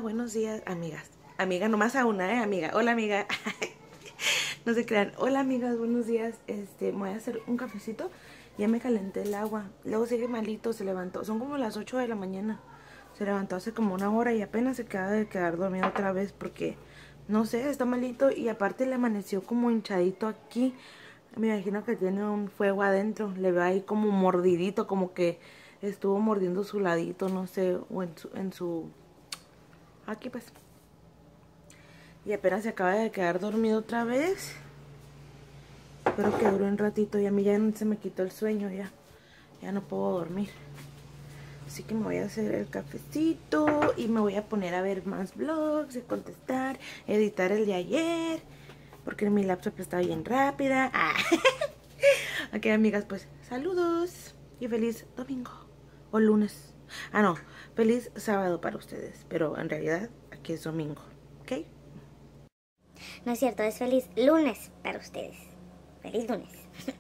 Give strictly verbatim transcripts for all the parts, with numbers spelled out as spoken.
buenos días, amigas. Amiga, nomás a una, ¿eh? Amiga. Hola, amiga. No se crean. Hola, amigas, buenos días. Este, me voy a hacer un cafecito. Ya me calenté el agua. Luego sigue malito, se levantó. Son como las ocho de la mañana. Se levantó hace como una hora y apenas se acaba de quedar dormido otra vez porque, no sé, está malito. Y aparte le amaneció como hinchadito aquí. Me imagino que tiene un fuego adentro. Le veo ahí como mordidito, como que estuvo mordiendo su ladito, no sé, o en su... En su... Aquí pues. Y apenas se acaba de quedar dormido otra vez. Espero que dure un ratito y a mí ya se me quitó el sueño ya. Ya no puedo dormir. Así que me voy a hacer el cafecito y me voy a poner a ver más vlogs, a contestar, editar el de ayer. Porque mi laptop está bien rápida. Ah. Ok, amigas, pues saludos y feliz domingo o lunes. Ah, no, feliz sábado para ustedes. Pero en realidad aquí es domingo, ¿ok? No es cierto, es feliz lunes para ustedes. Feliz lunes.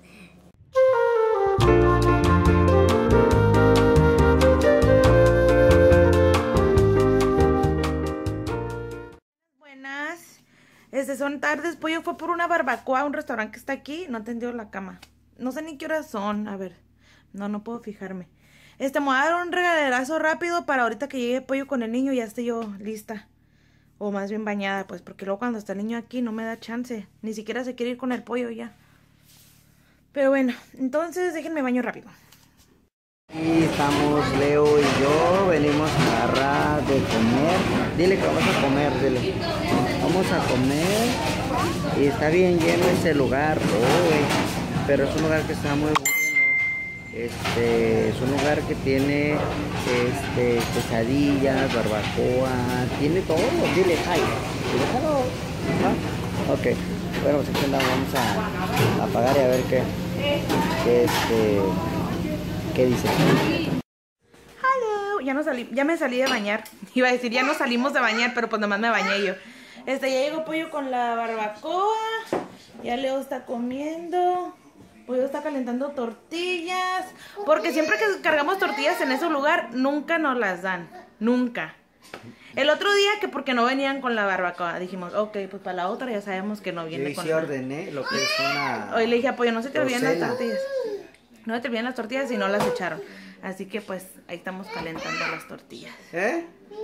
Buenas. Este, son tardes. Pollo fue por una barbacoa a un restaurante que está aquí. No tendió la cama. No sé ni qué horas son. A ver. No, no puedo fijarme. Este, me voy a dar un regaderazo rápido para ahorita que llegue Pollo con el niño y ya esté yo lista. O más bien bañada, pues, porque luego cuando está el niño aquí no me da chance. Ni siquiera se quiere ir con el Pollo ya. Pero bueno, entonces déjenme baño rápido. Aquí estamos Leo y yo, venimos a agarrar de comer. Dile que vamos a comer, dile. Vamos a comer y está bien lleno ese lugar hoy, pero es un lugar que está muy bueno. Este, es un lugar que tiene este, quesadillas, barbacoa, tiene todo. Dile hi, dile hello. ¿Ah? Ok, bueno, pues aquí andamos, vamos a, a pagar y a ver qué, qué este... ¿Qué dice? Hello. Ya no salí, ya me salí de bañar. Iba a decir, ya no salimos de bañar, pero pues nomás me bañé yo. Este, ya llegó Pollo con la barbacoa. Ya Leo está comiendo. Pollo está calentando tortillas. Porque siempre que cargamos tortillas en ese lugar, nunca nos las dan. Nunca. El otro día que porque no venían con la barbacoa, dijimos, ok, pues para la otra ya sabemos que no viene yo con sí la... ordené lo que es una... Hoy le dije a Pollo, no se te olviden las docena. tortillas. No se te olviden las tortillas y no las echaron. Así que pues ahí estamos calentando las tortillas. ¿Eh?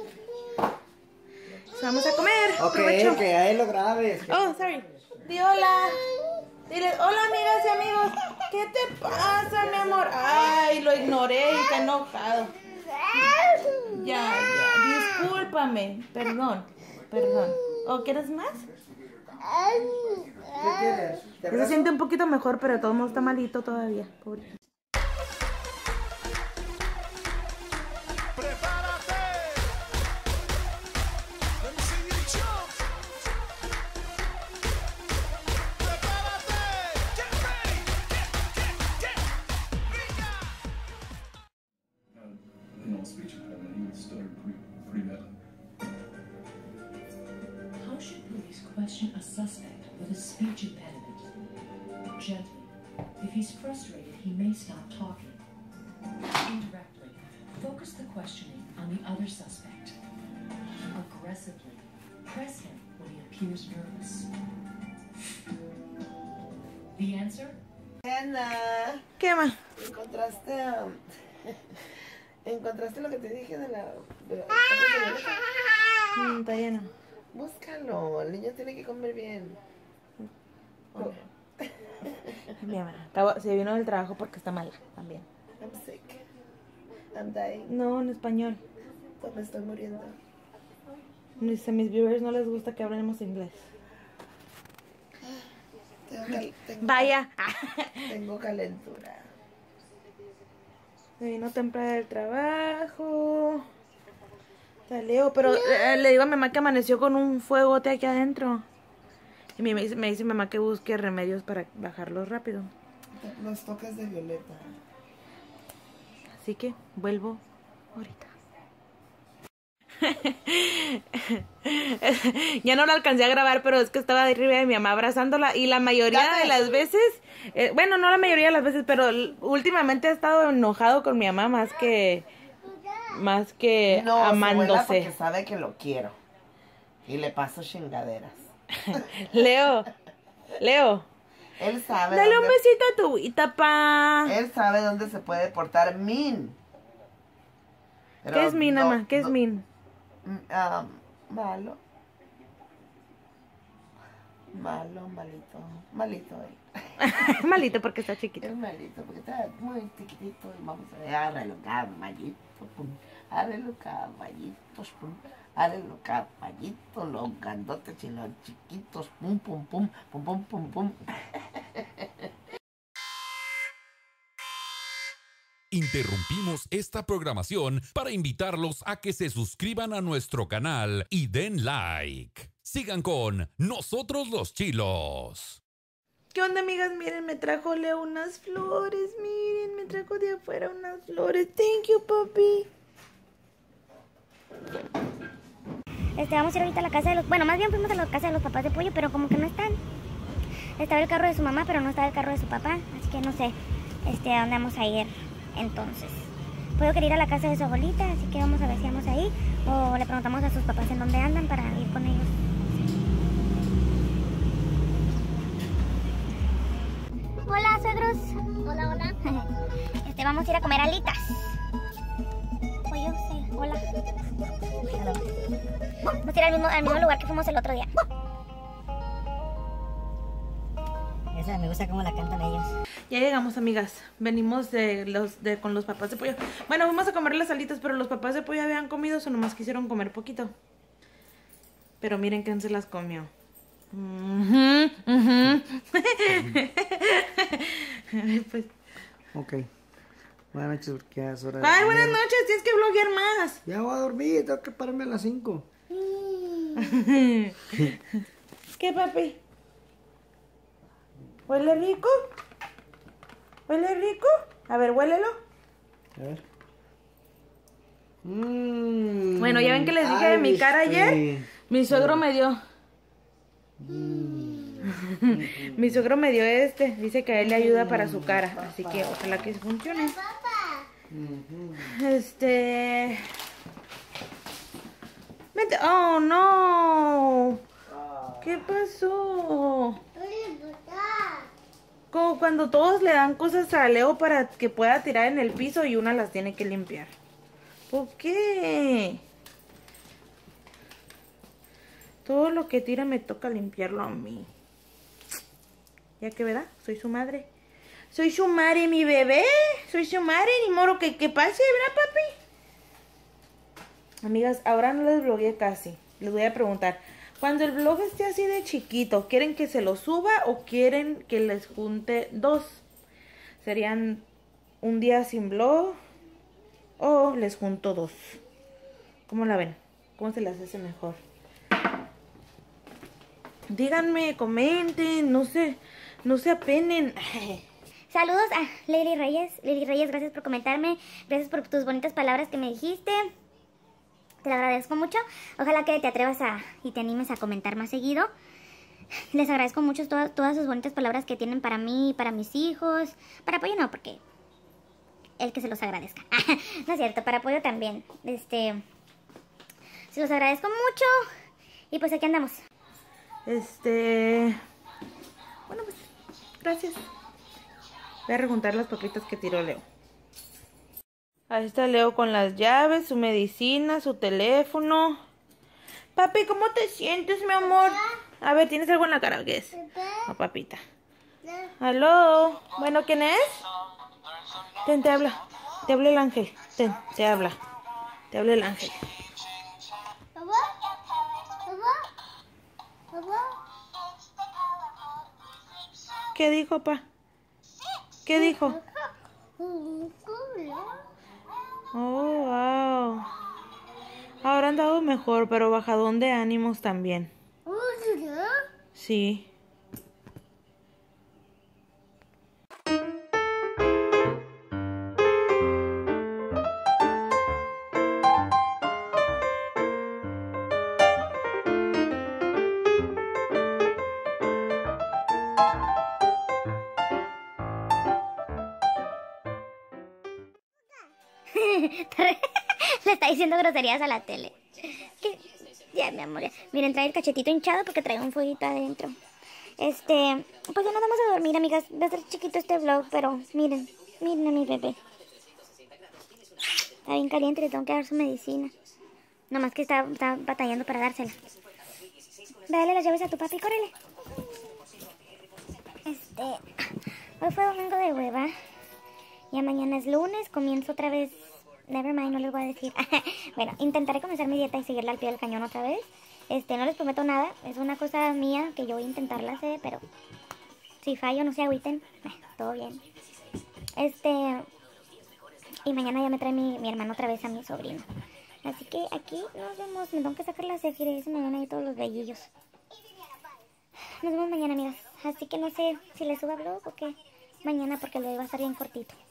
Pues, vamos a comer. Ok, Provecho. que ahí lo grabes. Oh, sorry. Di hola. Dile, hola amigas y amigos. ¿Qué te pasa, mi amor? Ay, lo ignoré y está enojado. Ya, ya. Discúlpame. Perdón. Perdón. ¿O quieres más? ¿Qué quieres? ¿Te Se abrazo? siente un poquito mejor, pero todo el mundo está malito todavía. Pobre. Speech impediment, he would stutter pretty, pretty badly. How should police question a suspect with a speech impediment? Gently. If he's frustrated, he may stop talking. Indirectly, focus the questioning on the other suspect. Aggressively, press him when he appears nervous. The answer? Ana, ¿Qué más? encontraste um, encontraste lo que te dije de la, de la Mm, está lleno. búscalo, el niño tiene que comer bien. Oh, Mi mamá. Estaba- Se vino del trabajo porque está mala también. I'm sick. I'm dying. No, en español. Me estoy muriendo. Mis, a mis viewers no les gusta que hablemos inglés. Tengo, cal- tengo, Vaya. tengo calentura. Se vino temprano del trabajo. Está Leo, pero eh, le digo a mi mamá que amaneció con un fuegote aquí adentro. Y me, me dice, me dice mi mamá que busque remedios para bajarlo rápido. Los toques de violeta. Así que vuelvo ahorita. Ya no lo alcancé a grabar, pero es que estaba arriba de mi mamá abrazándola. Y la mayoría de las veces, eh, bueno, no la mayoría de las veces, pero l- últimamente he estado enojado con mi mamá más que más que No, se vuela amándose. porque sabe que lo quiero. Y le paso chingaderas. Leo, Leo, Él sabe dale un dónde, besito a tu abuelita, pa. él sabe dónde se puede portar mean. Pero ¿Qué es min, no- mamá? ¿Qué es no- min? mm, ah, malo. Malo, malito. Malito él. Malito porque está chiquito. Es malito porque está muy chiquitito y vamos a ver, ábrelo caballito, pum, ábrelo caballitos, pum, ábrelo caballito, los grandotes y los chiquitos, pum, pum, pum, pum, pum, pum, pum. Interrumpimos esta programación para invitarlos a que se suscriban a nuestro canal y den like. Sigan con Nosotros los Chilos. ¿Qué onda, amigas? Miren, me trajo Leo unas flores. Miren, me trajo de afuera unas flores. Thank you, papi. Este, vamos a ir ahorita a la casa de los... Bueno, más bien fuimos a la casa de los papás de Pollo, pero como que no están. Estaba el carro de su mamá, pero no estaba el carro de su papá. Así que no sé, este, a dónde vamos a ir entonces. Pollo quería ir a la casa de su abuelita, así que vamos a ver si vamos ahí. O le preguntamos a sus papás en dónde andan para ir con ellos. Hola, suegros. Hola, hola. Este, vamos a ir a comer alitas. Pollo, sí, hola. Vamos a ir al mismo, al mismo lugar que fuimos el otro día. Esa me gusta cómo la cantan ellos. Ya llegamos, amigas. Venimos de los de con los papás de Pollo. Bueno, fuimos a comer las alitas, pero los papás de Pollo habían comido, o nomás quisieron comer poquito. Pero miren quién se las comió. Uh-huh, uh-huh. Pues. Ok. Buenas noches, porque ya es hora de... Ay, buenas noches, tienes que bloguear más. Ya voy a dormir, tengo que pararme a las cinco. ¿Qué, papi? ¿Huele rico? ¿Huele rico? A ver, huélelo. A ver. Mm, Bueno, ya ven que les dije de mi cara ayer. Mi suegro me dio. Mi suegro me dio este. Dice que a él le ayuda para su cara. Así que ojalá que funcione. Este. Vente. Oh, no. ¿Qué pasó? Como cuando todos le dan cosas a Leo para que pueda tirar en el piso y una las tiene que limpiar. ¿Por qué? Todo lo que tira me toca limpiarlo a mí. Ya que, ¿verdad? Soy su madre. Soy su madre, mi bebé. Soy su madre, ni moro que, que pase, ¿verdad, papi? Amigas, ahora no les blogueé casi. Les voy a preguntar. Cuando el vlog esté así de chiquito, ¿quieren que se lo suba o quieren que les junte dos? ¿Serían un día sin vlog o les junto dos? ¿Cómo la ven? ¿Cómo se las hace mejor? Díganme, comenten, no se, no se apenen. Saludos a Lady Reyes. Lady Reyes, gracias por comentarme. Gracias por tus bonitas palabras que me dijiste. Te lo agradezco mucho. Ojalá que te atrevas a y te animes a comentar más seguido. Les agradezco mucho to todas sus bonitas palabras que tienen para mí, para mis hijos. Para Pollo no, porque el que se los agradezca. No es cierto, para Pollo también. Este, se los agradezco mucho. Y pues aquí andamos. Este... Bueno, pues, gracias. Voy a rejuntar las papitas que tiró Leo. Ahí está Leo con las llaves, su medicina, su teléfono. Papi, ¿cómo te sientes, mi amor? A ver, ¿tienes algo en la cara? ¿Qué es? No, papita. ¿Aló? Bueno, ¿quién es? Ten, te habla. Te habla el ángel. Ten, te habla. Te habla el ángel. ¿Qué dijo, pa? ¿Qué dijo? Oh, wow. Ahora han dado mejor, pero bajadón de ánimos también. Sí. Le está diciendo groserías a la tele. ¿Qué? Ya, mi amor. Ya. Miren, trae el cachetito hinchado porque trae un fueguito adentro. Este, pues ya nos vamos a dormir, amigas. Va a ser chiquito este vlog, pero miren, miren a mi bebé. Está bien caliente, le tengo que dar su medicina. Nomás que está, está batallando para dársela. Dale las llaves a tu papi, córrele. Este, hoy fue domingo de hueva. Ya mañana es lunes, comienzo otra vez. Never mind, no les voy a decir. Bueno, intentaré comenzar mi dieta y seguirla al pie del cañón otra vez. Este, no les prometo nada. Es una cosa mía que yo voy a intentarla hacer, pero si fallo, no se agüiten. Eh, todo bien. Este, y mañana ya me trae mi, mi hermano otra vez a mi sobrino. Así que aquí nos vemos. Me tengo que sacar la ceja y se me van ahí todos los vellillos. Nos vemos mañana, amigas. Así que no sé si les suba vlog o qué mañana porque lo iba a estar bien cortito.